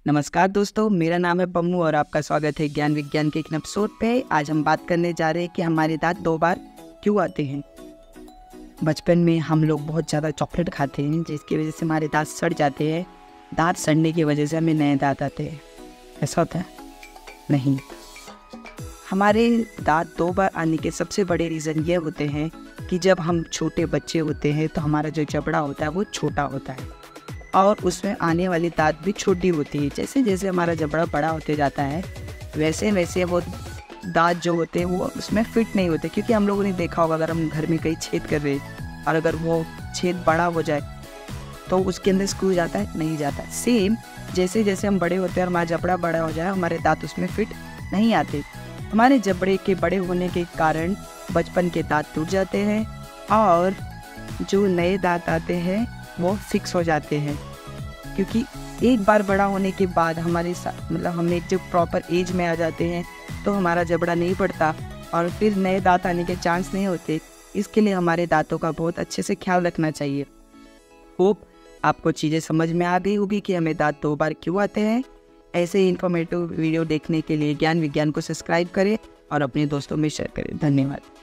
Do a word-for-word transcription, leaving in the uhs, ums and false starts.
नमस्कार दोस्तों, मेरा नाम है पम्मू और आपका स्वागत है ज्ञान विज्ञान के एक एपिसोड पे। आज हम बात करने जा रहे हैं कि हमारे दांत दो बार क्यों आते हैं। बचपन में हम लोग बहुत ज़्यादा चॉकलेट खाते हैं जिसकी वजह से हमारे दांत सड़ जाते हैं। दांत सड़ने की वजह से हमें नए दांत आते हैं। ऐसा होता है? नहीं। हमारे दांत दो बार आने के सबसे बड़े रीज़न ये होते हैं कि जब हम छोटे बच्चे होते हैं तो हमारा जो जबड़ा होता है वो छोटा होता है और उसमें आने वाली दांत भी छोटी होती है। जैसे जैसे हमारा जबड़ा बड़ा होते जाता है वैसे वैसे वो दांत जो होते हैं वो उसमें फिट नहीं होते, क्योंकि हम लोगों ने देखा होगा अगर हम घर में कहीं छेद कर रहे हैं और अगर वो छेद बड़ा हो जाए तो उसके अंदर स्क्रू जाता है, नहीं जाता। सेम जैसे जैसे हम बड़े होते हैं और हमारा जबड़ा बड़ा हो जाए हमारे दांत उसमें फिट नहीं आते। हमारे जबड़े के बड़े होने के कारण बचपन के दांत टूट जाते हैं और जो नए दांत आते हैं वो फिक्स हो जाते हैं, क्योंकि एक बार बड़ा होने के बाद हमारे मतलब हम एक जब प्रॉपर एज में आ जाते हैं तो हमारा जबड़ा नहीं पड़ता और फिर नए दांत आने के चांस नहीं होते। इसके लिए हमारे दांतों का बहुत अच्छे से ख्याल रखना चाहिए। होप आपको चीज़ें समझ में आ गई होगी कि हमें दांत दो बार क्यों आते हैं। ऐसे ही इन्फॉर्मेटिव वीडियो देखने के लिए ज्ञान विज्ञान को सब्सक्राइब करें और अपने दोस्तों में शेयर करें। धन्यवाद।